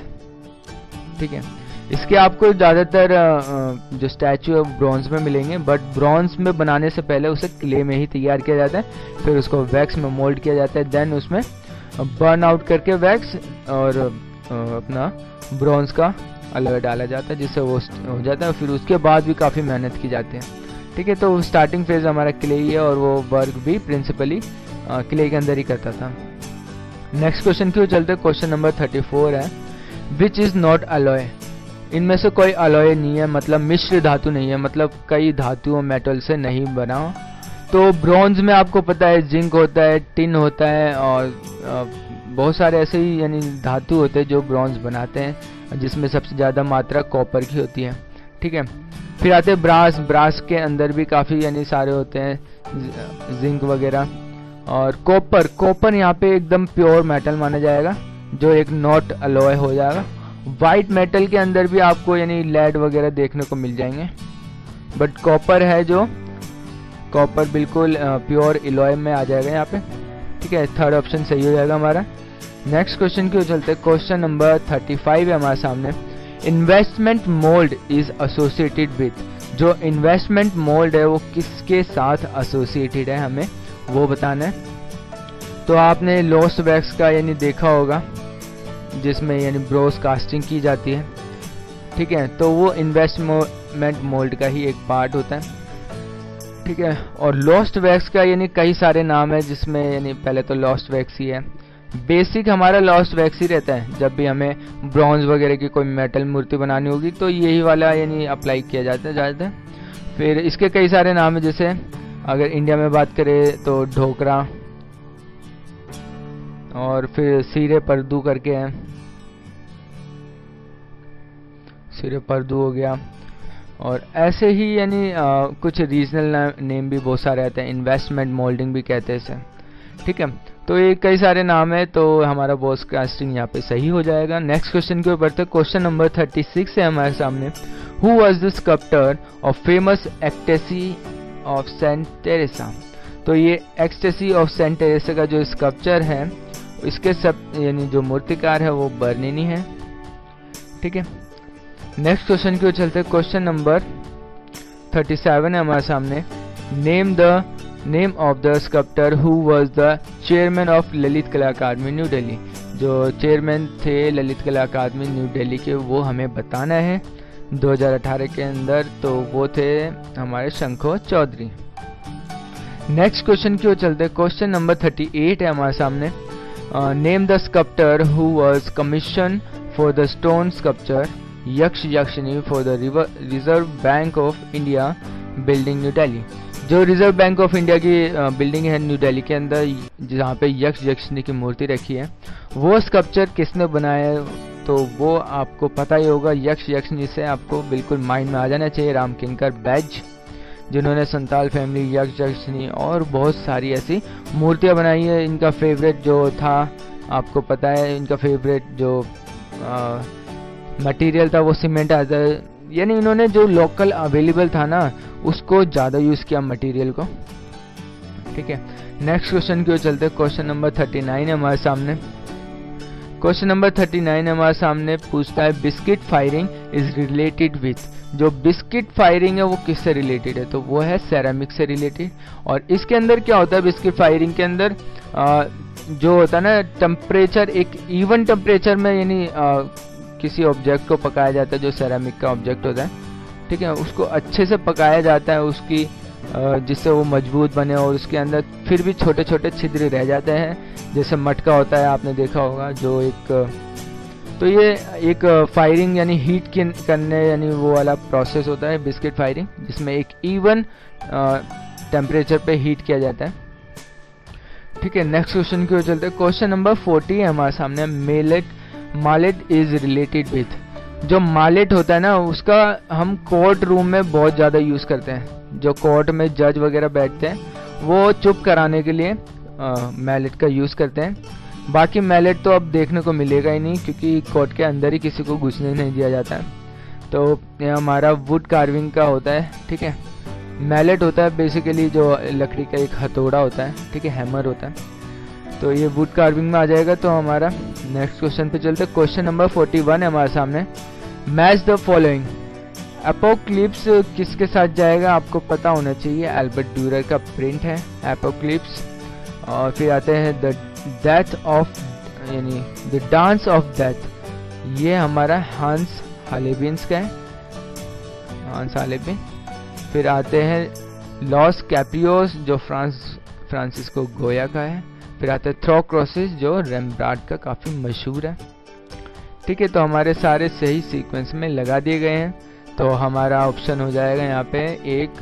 ठीक है। इसके आपको ज़्यादातर जो स्टैचू है ब्रॉन्ज में मिलेंगे, बट ब्रॉन्ज में बनाने से पहले उसे क्ले में ही तैयार किया जाता है, फिर उसको वैक्स में मोल्ड किया जाता है, देन उसमें बर्न आउट करके वैक्स और अपना ब्रॉन्ज का अलग डाला जाता है, जिससे वो हो जाता है। फिर उसके बाद भी काफ़ी मेहनत की जाती है, ठीक है। तो स्टार्टिंग फेज हमारा क्ले ही है और वो वर्क भी प्रिंसिपली क्ले के अंदर ही करता था। नेक्स्ट क्वेश्चन की ओर चलते हैं। क्वेश्चन नंबर 34 है। विच इज़ नॉट अलॉय, इनमें से कोई अलॉय नहीं है, मतलब मिश्र धातु नहीं है, मतलब कई धातुओं मेटल से नहीं बना। तो ब्रॉन्ज में आपको पता है जिंक होता है, टिन होता है और बहुत सारे ऐसे ही यानी धातु होते हैं जो ब्रॉन्ज बनाते हैं, जिसमें सबसे ज़्यादा मात्रा कॉपर की होती है, ठीक है। फिर आते हैं ब्रास। ब्रास के अंदर भी काफ़ी यानी सारे होते हैं, जिंक वगैरह। और कॉपर, कॉपर यहाँ पे एकदम प्योर मेटल माना जाएगा, जो एक नॉट अलॉय हो जाएगा। वाइट मेटल के अंदर भी आपको यानी लेड वगैरह देखने को मिल जाएंगे, बट कॉपर है जो कॉपर बिल्कुल प्योर अलॉय में आ जाएगा यहाँ पे, ठीक है। थर्ड ऑप्शन सही हो जाएगा हमारा। नेक्स्ट क्वेश्चन की ओर चलते हैं। क्वेश्चन नंबर 35 है हमारे सामने। Investment mould is associated with, जो इन्वेस्टमेंट मोल्ड है वो किसके साथ एसोसिएटेड है, हमें वो बताना है। तो आपने लॉस्ट वैक्स का यानी देखा होगा, जिसमें यानी ब्रोस कास्टिंग की जाती है, ठीक है। तो वो इन्वेस्टमेंट मोल्ड का ही एक पार्ट होता है, ठीक है। और लॉस्ट वैक्स का यानी कई सारे नाम है, जिसमें यानी पहले तो लॉस्ट वैक्स ही है। बेसिक हमारा लॉस्ट वैक्स ही रहता है। जब भी हमें ब्रॉन्ज वगैरह की कोई मेटल मूर्ति बनानी होगी तो यही वाला यानी अप्लाई किया जाता है ज़्यादातर। फिर इसके कई सारे नाम है, जैसे अगर इंडिया में बात करें तो ढोकरा, और फिर सिरे पर्दू करके है, सिरे पर्दू हो गया। और ऐसे ही यानी कुछ रीजनल नेम भी बहुत सारे आते हैं। इन्वेस्टमेंट मोल्डिंग भी कहते हैं इसे, ठीक है। तो ये कई सारे नाम है, तो हमारा बॉस कास्टिंग यहाँ पे सही हो जाएगा। नेक्स्ट क्वेश्चन के ऊपर, क्वेश्चन नंबर 36 है हमारे सामने। Who was the sculptor of famous ecstasy of Saint Teresa. तो ये एक्सटेसी ऑफ सेंट टेरेसा का जो स्कल्पचर है, इसके सब यानी जो मूर्तिकार है वो बर्निनी है, ठीक है। नेक्स्ट क्वेश्चन की ओर चलते हैं। क्वेश्चन नंबर 37 है हमारे सामने। Name the name of the sculptor who was the chairman of Lalit Kala Akademi new Delhi. जो चेयरमैन थे ललित कला अकादमी न्यू दिल्ली के, वो हमें बताना है 2018 के अंदर। तो वो थे हमारे शंखो चौधरी। नेक्स्ट क्वेश्चन की ओर चलते हैं। क्वेश्चन नंबर 38 है हमारे सामने। Name the sculptor who was commission for the stone sculpture Yaksha Yakshini for the Reserve Bank of India building New Delhi. जो रिजर्व बैंक ऑफ इंडिया की बिल्डिंग है न्यू दिल्ली के अंदर, जहाँ पे यक्ष यक्षिनी की मूर्ति रखी है, वो स्कल्पचर किसने बनाया है? तो वो आपको पता ही होगा, यक्ष यक्षिनी से आपको बिल्कुल माइंड में आ जाना चाहिए राम किंकर बैज, जिन्होंने संताल फैमिली, यक्ष यक्षिनी और बहुत सारी ऐसी मूर्तियाँ बनाई है। इनका फेवरेट जो था, आपको पता है, इनका फेवरेट जो मटेरियल था वो सीमेंट आता है, यानी इन्होंने जो लोकल अवेलेबल था ना उसको ज़्यादा यूज़ किया मटेरियल को। ठीक है, नेक्स्ट क्वेश्चन की ओर चलते हैं। क्वेश्चन नंबर 39 है हमारे सामने। क्वेश्चन नंबर 39 हमारे सामने पूछता है biscuit firing is related with. जो बिस्किट फायरिंग है वो किससे रिलेटेड है? तो वो है सेरामिक से रिलेटेड। और इसके अंदर क्या होता है, बिस्किट फायरिंग के अंदर जो होता है ना टेम्परेचर, एक इवन टेम्परेचर में, यानी किसी ऑब्जेक्ट को पकाया जाता है जो सेरामिक का ऑब्जेक्ट होता है। ठीक है, उसको अच्छे से पकाया जाता है उसकी जिससे वो मजबूत बने, और उसके अंदर फिर भी छोटे छोटे छिद्र रह जाते हैं, जैसे मटका होता है, आपने देखा होगा जो एक। तो ये एक फायरिंग यानी हीट करने, यानी वो वाला प्रोसेस होता है बिस्किट फायरिंग, जिसमें एक इवन टेम्परेचर पे हीट किया जाता है। ठीक है, नेक्स्ट क्वेश्चन की ओर चलते हैं। क्वेश्चन नंबर 40 है हमारे सामने। Mallet is related with. जो मालेट होता है ना उसका हम कोर्ट रूम में बहुत ज़्यादा यूज़ करते हैं। जो कोर्ट में जज वगैरह बैठते हैं वो चुप कराने के लिए मैलेट का यूज़ करते हैं। बाकी मैलेट तो अब देखने को मिलेगा ही नहीं, क्योंकि कोर्ट के अंदर ही किसी को घुसने नहीं दिया जाता है। तो ये हमारा वुड कार्विंग का होता है। ठीक है, मैलेट होता है बेसिकली जो लकड़ी का एक हथौड़ा होता है। ठीक है, हैमर होता है। तो ये वुड कार्विंग में आ जाएगा। तो हमारा नेक्स्ट क्वेश्चन पे चलते। क्वेश्चन नंबर 41 है हमारे सामने। Match the following. एपोक्लिप्स किसके साथ जाएगा? आपको पता होना चाहिए, एल्बर्ट ड्यूरर का प्रिंट है एपोक्लिप्स। और फिर आते हैं द डेथ ऑफ, यानी द डांस ऑफ डेथ, ये हमारा हांस हालेबिन्स का है, हांस हालेबिन। फिर आते हैं लॉस कैप्रियोस जो फ्रांसिस्को गोया का है। फिर आते हैं थ्रो क्रॉसेस जो रेम्ब्रांड का काफ़ी मशहूर है। ठीक है, तो हमारे सारे सही सीक्वेंस में लगा दिए गए हैं। तो हमारा ऑप्शन हो जाएगा यहाँ पे 1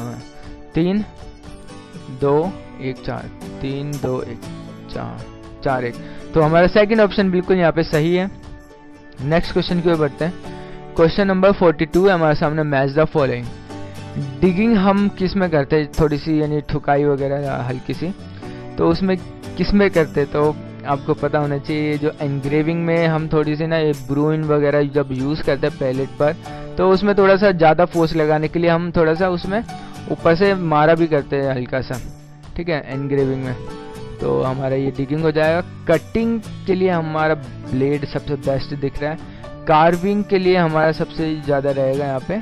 3 2 1 4 3 2 1 4 4 1। तो हमारा सेकंड ऑप्शन बिल्कुल यहाँ पे सही है। नेक्स्ट क्वेश्चन की ओर बढ़ते हैं। क्वेश्चन नंबर 42 है हमारे सामने। Match the following. डिगिंग हम किस में करते हैं? थोड़ी सी यानी ठुकाई वगैरह हल्की सी, तो उसमें किस में करते? तो आपको पता होना चाहिए जो एनग्रेविंग में हम थोड़ी सी ना ये ब्रून वगैरह जब यूज़ करते हैं पैलेट पर, तो उसमें थोड़ा सा ज़्यादा फोर्स लगाने के लिए हम थोड़ा सा उसमें ऊपर से मारा भी करते हैं हल्का सा। ठीक है, एनग्रेविंग में। तो हमारा ये डिगिंग हो जाएगा। कटिंग के लिए हमारा ब्लेड सबसे बेस्ट दिख रहा है। कार्विंग के लिए हमारा सबसे ज़्यादा रहेगा यहाँ पे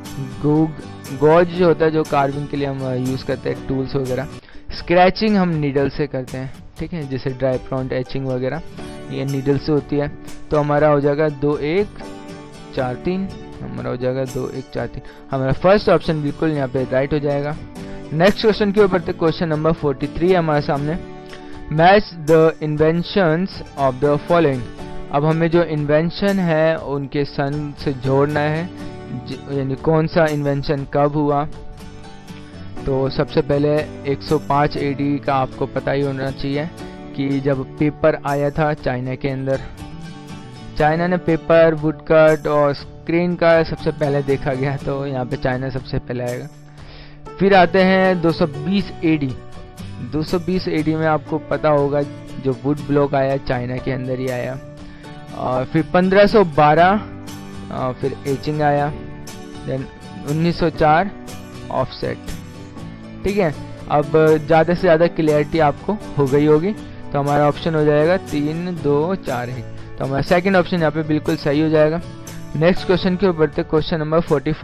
गॉज जो होता है, जो कार्विंग के लिए हम यूज़ करते हैं टूल्स वगैरह। स्क्रैचिंग हम नीडल से करते हैं। ठीक है, जैसे ड्राई फ्रंट एचिंग वगैरह ये नीडल से होती है। तो हमारा हो जाएगा 2 1 4 3, हमारा हो जाएगा 2 1 4 3। हमारा फर्स्ट ऑप्शन बिल्कुल यहाँ पे राइट हो जाएगा। नेक्स्ट क्वेश्चन के ऊपर क्वेश्चन नंबर 43 है हमारे सामने। Match the inventions of the following. अब हमें जो इन्वेंशन है उनके सन से जोड़ना है, यानी कौन सा इन्वेंशन कब हुआ। तो सबसे पहले 105 AD का आपको पता ही होना चाहिए कि जब पेपर आया था चाइना के अंदर। चाइना ने पेपर, वुडकट और स्क्रीन का सबसे पहले देखा गया, तो यहाँ पे चाइना सबसे पहले आएगा। फिर आते हैं 220 AD। 220 AD में आपको पता होगा जो वुड ब्लॉक आया चाइना के अंदर ही आया। और फिर 1512 फिर एचिंग आया। Then 1904 offset. ठीक है, अब ज़्यादा से ज़्यादा क्लियरिटी आपको हो गई होगी। तो हमारा ऑप्शन हो जाएगा 3 2 4 1। तो हमारा सेकंड ऑप्शन यहाँ पे बिल्कुल सही हो जाएगा। नेक्स्ट क्वेश्चन के ऊपर क्वेश्चन नंबर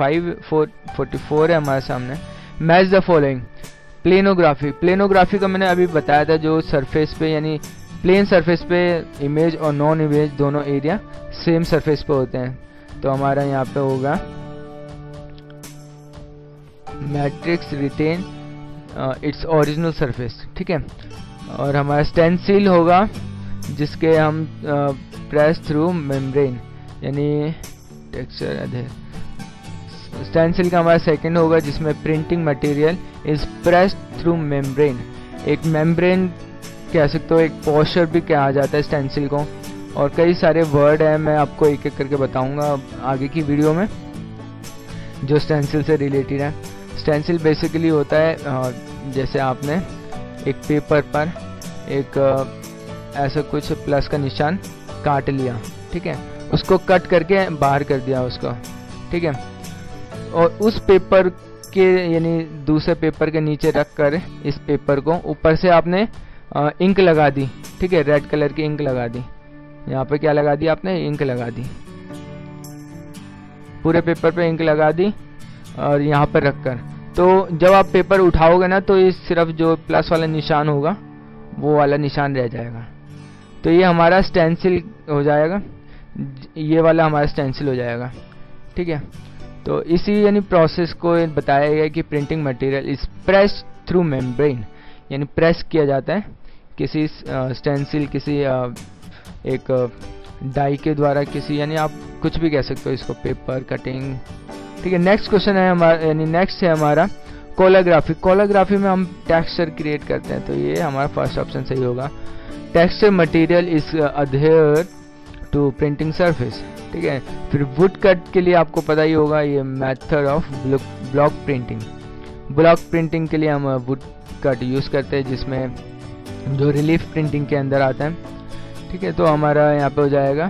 44 है हमारे सामने। Match the following. Planography. Planography का मैंने अभी बताया था, जो सरफेस पे यानी प्लेन सरफेस पे इमेज और नॉन इमेज दोनों एरिया सेम सरफेस पे होते हैं। तो हमारा यहाँ पे होगा matrix retain its original surface. ठीक है, और हमारा स्टेंसिल होगा जिसके हम प्रेस थ्रू मेम्ब्रेन यानी टेक्सचर अधेर। स्टेंसिल का हमारा सेकंड होगा जिसमें printing material is pressed through membrane. एक मेम्ब्रेन कह सकते हो, एक पोस्चर भी कहा जाता है स्टेंसिल को। और कई सारे वर्ड हैं, मैं आपको एक एक करके बताऊंगा आगे की वीडियो में जो स्टेंसिल से रिलेटेड है। स्टेंसिल बेसिकली होता है जैसे आपने एक पेपर पर एक ऐसा कुछ प्लस का निशान काट लिया, ठीक है, उसको कट करके बाहर कर दिया उसको, ठीक है, और उस पेपर के यानी दूसरे पेपर के नीचे रख कर इस पेपर को ऊपर से आपने इंक लगा दी, ठीक है, रेड कलर की इंक लगा दी। यहाँ पे क्या लगा दी आपने? इंक लगा दी, पूरे पेपर पे इंक लगा दी और यहाँ पर रखकर, तो जब आप पेपर उठाओगे ना तो इस सिर्फ जो प्लस वाला निशान होगा वो वाला निशान रह जाएगा। तो ये हमारा स्टेंसिल हो जाएगा, ये वाला हमारा स्टेंसिल हो जाएगा, ठीक है। तो इसी यानी प्रोसेस को बताया गया कि printing material is press through membrane, यानी प्रेस किया जाता है किसी स्टेंसिल, किसी एक डाई के द्वारा, किसी यानी आप कुछ भी कह सकते हो इसको, पेपर कटिंग, ठीक है। नेक्स्ट क्वेश्चन है हमारा, यानी नेक्स्ट है हमारा कोलाग्राफी। कोलाग्राफी में हम टेक्सचर क्रिएट करते हैं, तो ये हमारा फर्स्ट ऑप्शन सही होगा। Texture material is adhere to printing surface, ठीक है। फिर वुड कट के लिए आपको पता ही होगा, ये method of block printing. Block printing के लिए हम वुड कट यूज करते हैं जिसमें जो रिलीफ प्रिंटिंग के अंदर आता है, ठीक है। तो हमारा यहाँ पे हो जाएगा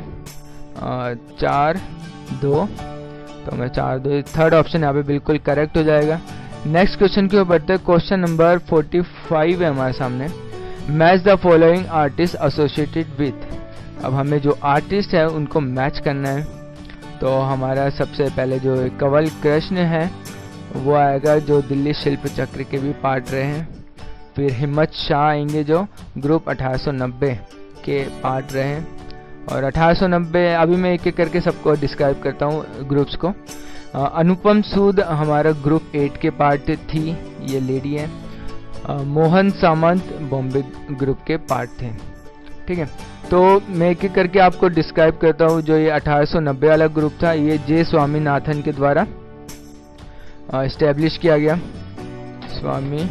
4-2, तो मैं 4-2, थर्ड ऑप्शन यहाँ पे बिल्कुल करेक्ट हो जाएगा। नेक्स्ट क्वेश्चन की ओर बढ़ते हैं। क्वेश्चन नंबर 45 है हमारे सामने। Match the following artist associated with. अब हमें जो आर्टिस्ट है उनको मैच करना है, तो हमारा सबसे पहले जो कंवल कृष्ण है वो आएगा, जो दिल्ली शिल्प चक्र के भी पार्ट रहे हैं। फिर हिम्मत शाह आएंगे जो ग्रुप 1890 के पार्ट रहे हैं। और 1890 अभी मैं एक एक करके सबको डिस्क्राइब करता हूँ ग्रुप्स को। अनुपम सूद हमारा ग्रुप 8 के पार्ट थी, ये लेडी है। मोहन सामंत बॉम्बे ग्रुप के पार्ट थे, ठीक है। तो मैं एक एक करके आपको डिस्क्राइब करता हूँ। जो ये 1890 वाला ग्रुप था, ये जे स्वामीनाथन के द्वारा एस्टेब्लिश किया गया। स्वामीनाथन,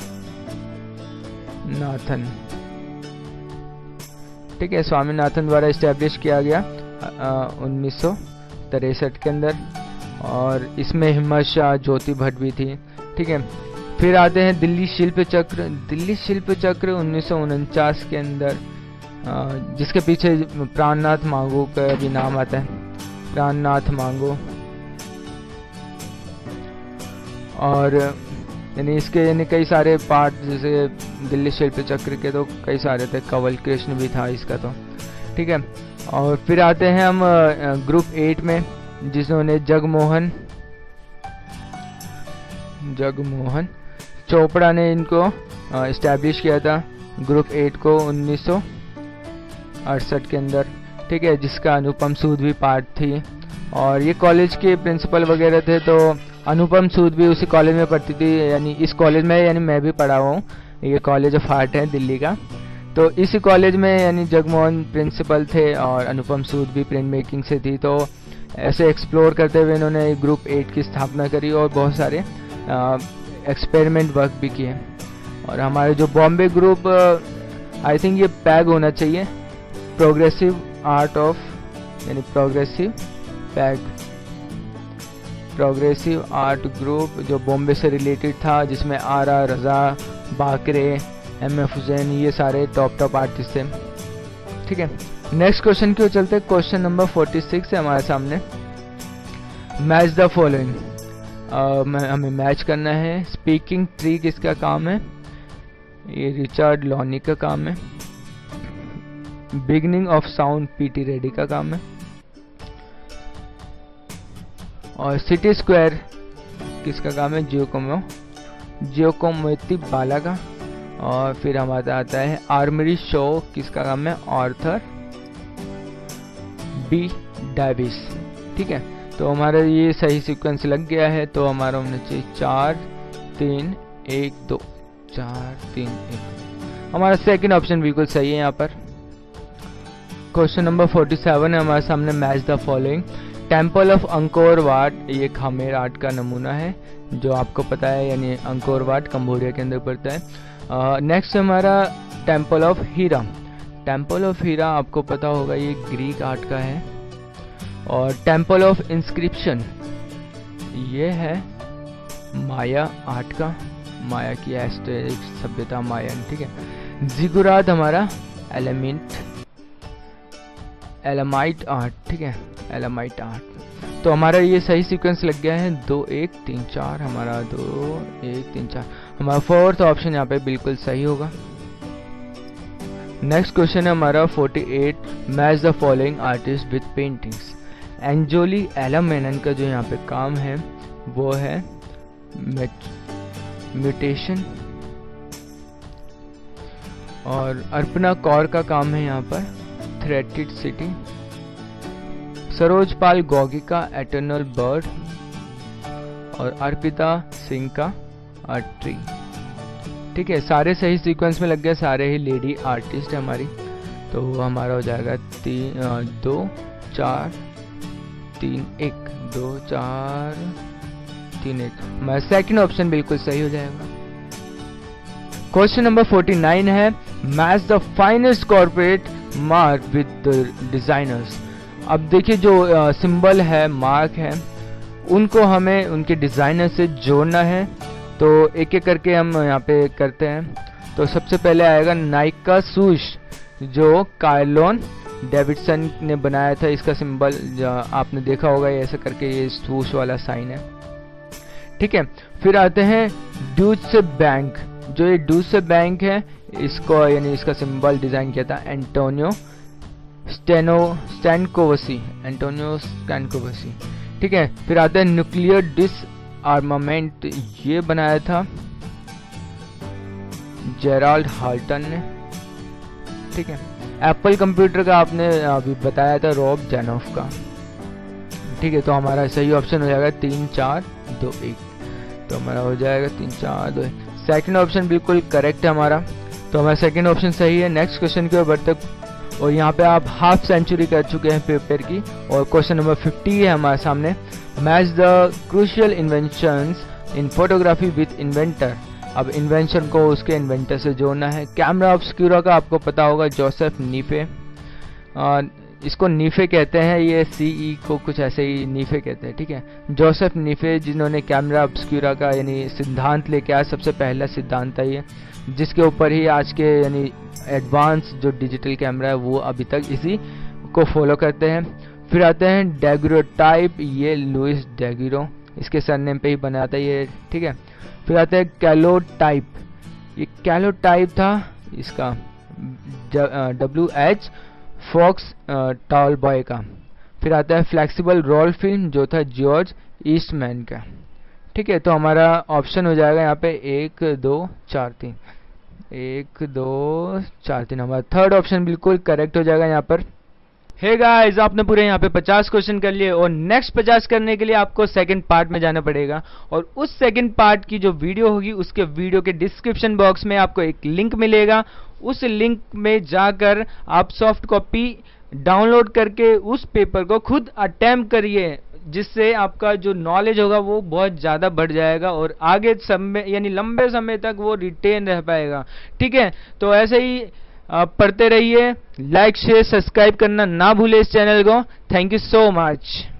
ठीक है, स्वामीनाथन द्वारा एस्टेब्लिश किया गया 1963 के अंदर। और इसमें हिम्मत शाह, ज्योति भट्ट भी थी, ठीक है। फिर आते हैं दिल्ली शिल्प चक्र। दिल्ली शिल्प चक्र 1949 के अंदर, जिसके पीछे प्राणनाथ मांगो का भी नाम आता है, प्राणनाथ मांगो। और यानी इसके यानी कई सारे पार्ट, जैसे दिल्ली शिल्प चक्र के तो कई सारे थे, कंवल कृष्ण भी था इसका, तो ठीक है। और फिर आते हैं हम ग्रुप 8 में, जिन्होंने जगमोहन चोपड़ा ने इनको इस्टेब्लिश किया था, ग्रुप 8 को 1968 के अंदर, ठीक है, जिसका अनुपम सूद भी पार्ट थी। और ये कॉलेज के प्रिंसिपल वगैरह थे, तो अनुपम सूद भी उसी कॉलेज में पढ़ती थी, यानी इस कॉलेज में यानी मैं भी पढ़ा हुआ हूँ, ये कॉलेज ऑफ आर्ट है दिल्ली का। तो इसी कॉलेज में यानी जगमोहन प्रिंसिपल थे और अनुपम सूद भी प्रिंट मेकिंग से थी। तो ऐसे एक्सप्लोर करते हुए इन्होंने ग्रुप 8 की स्थापना करी और बहुत सारे एक्सपेरिमेंट वर्क भी किए। और हमारे जो बॉम्बे ग्रुप, आई थिंक ये पैग होना चाहिए, प्रोग्रेसिव आर्ट ऑफ, यानी progressive PAG, progressive art group, जो बॉम्बे से रिलेटेड था, जिसमें आरा, रजा, बाकरे, एम.एफ. हुसैन, ये सारे टॉप आर्टिस्ट थे, ठीक है। नेक्स्ट क्वेश्चन की ओर चलते हैं। क्वेश्चन नंबर 46 है हमारे सामने। मैच द फॉलोइंग, हमें मैच करना है। स्पीकिंग ट्री किसका काम है? ये रिचर्ड लॉनी का काम है। Beginning of sound PT Reddy का काम है। और सिटी स्क्वायर किसका काम है? जियोकोमोती बाला का। और फिर हमारा आता है आर्मरी शो, किसका काम है? आर्थर बी डेविस, ठीक है। तो हमारा ये सही सीक्वेंस लग गया है, तो हमारा होना चाहिए 4 3 1 2, 4 3 1। हमारा सेकंड ऑप्शन बिल्कुल सही है यहाँ पर। क्वेश्चन नंबर 47 है हमारे सामने, match the following. Temple of Angkor Wat ये खमेर आर्ट का नमूना है जो आपको पता है, यानी अंकोर वाट कंबोडिया के अंदर पड़ता है। नेक्स्ट हमारा temple of Hera. Temple of Hera आपको पता होगा ये ग्रीक आर्ट का है। और टेम्पल ऑफ इंस्क्रिप्शन ये है माया आर्ट का, माया की एस्टेरिक सभ्यता मायन, ठीक है। जिगुरात हमारा एलामाइट आर्ट, ठीक है, एलामाइट आर्ट। तो हमारा ये सही सीक्वेंस लग गया है 2 1 3 4, हमारा 2 1 3 4, हमारा फोर्थ ऑप्शन यहाँ पे बिल्कुल सही होगा। नेक्स्ट क्वेश्चन है हमारा 48, match the following artist with paintings. Anjolie Ela Menon का जो यहाँ पे काम है वो है म्यूटेशन, और अर्पणा कौर का काम है यहाँ पर थ्रेटेड सिटी। सरोज पाल गौगी का एटर्नल बर्ड, और अर्पिता सिंह का ट्री, ठीक है। सारे सही सीक्वेंस में लग गए, सारे ही लेडी आर्टिस्ट है हमारी। तो हमारा हो जाएगा 2 4 3 1, 2 4 3 1, हमारा सेकंड ऑप्शन बिल्कुल सही हो जाएगा। क्वेश्चन नंबर 49 है, match the finest corporate mark with the designers. अब देखिए जो सिंबल है, मार्क है, उनको हमें उनके डिजाइनर से जोड़ना है। तो एक एक करके हम यहाँ पे करते हैं। तो सबसे पहले आएगा नाइक का शूज जो कार्लोन डेविडसन ने बनाया था। इसका सिंबल आपने देखा होगा, ये ऐसा करके ये शूज वाला साइन है, ठीक है। फिर आते हैं ड्यूचे बैंक, जो ये ड्यूचे बैंक है, इसको यानी इसका सिंबल डिजाइन किया था एंटोनियो स्टैनकोवसी, ठीक है। फिर आता है न्यूक्लियर डिसआर्मामेंट, ये बनाया था जेराल्ड हाल्टन ने, ठीक है। एप्पल कंप्यूटर का आपने अभी बताया था रॉब जेनॉफ का, ठीक है। तो हमारा सही ऑप्शन हो जाएगा 3 4 2 1, तो हमारा हो जाएगा 3 4 2 1। सेकंड ऑप्शन बिल्कुल करेक्ट है हमारा, तो हमारा सेकंड ऑप्शन सही है। नेक्स्ट क्वेश्चन की ओर बढ़ते, और यहाँ पे आप हाफ सेंचुरी कर चुके हैं पेपर की। और क्वेश्चन नंबर 50 है हमारे सामने, match the crucial inventions in photography with inventor. अब इन्वेंशन को उसके इन्वेंटर से जोड़ना है। कैमरा ऑब्सक्यूरा का आपको पता होगा जोसेफ नीफे, इसको नीफे कहते हैं, ये सीई को कुछ ऐसे ही नीफे कहते हैं, ठीक है। जोसेफ नीफे जिन्होंने कैमरा ऑब्सक्यूरा का यानी सिद्धांत लेके आया, सबसे पहला सिद्धांत है ये, जिसके ऊपर ही आज के यानी एडवांस जो डिजिटल कैमरा है वो अभी तक इसी को फॉलो करते हैं। फिर आते हैं डेगुरोटाइप, ये लुइस डेगुरो, इसके सरनेम पे ही बनाता है ये, ठीक है। फिर आते हैं कैलोटाइप, ये कैलोटाइप था इसका WH फॉक्स टॉलबॉय का। फिर आता है फ्लेक्सिबल रोल फिल्म, जो था जॉर्ज ईस्टमैन का, ठीक है। तो हमारा ऑप्शन हो जाएगा यहाँ पे 1 2 4 3, 1 2 4 3, हमारा थर्ड ऑप्शन बिल्कुल करेक्ट हो जाएगा यहाँ पर। हे गाइस, आपने पूरे यहाँ पे 50 क्वेश्चन कर लिए, और नेक्स्ट 50 करने के लिए आपको सेकंड पार्ट में जाना पड़ेगा। और उस सेकंड पार्ट की जो वीडियो होगी, उसके वीडियो के डिस्क्रिप्शन बॉक्स में आपको एक लिंक मिलेगा। उस लिंक में जाकर आप सॉफ्ट कॉपी डाउनलोड करके उस पेपर को खुद अटेम्प्ट करिए, जिससे आपका जो नॉलेज होगा वो बहुत ज़्यादा बढ़ जाएगा और आगे समय यानी लंबे समय तक वो रिटेन रह पाएगा, ठीक है। तो ऐसे ही पढ़ते रहिए, लाइक शेयर सब्सक्राइब करना ना भूले इस चैनल को। Thank you so much.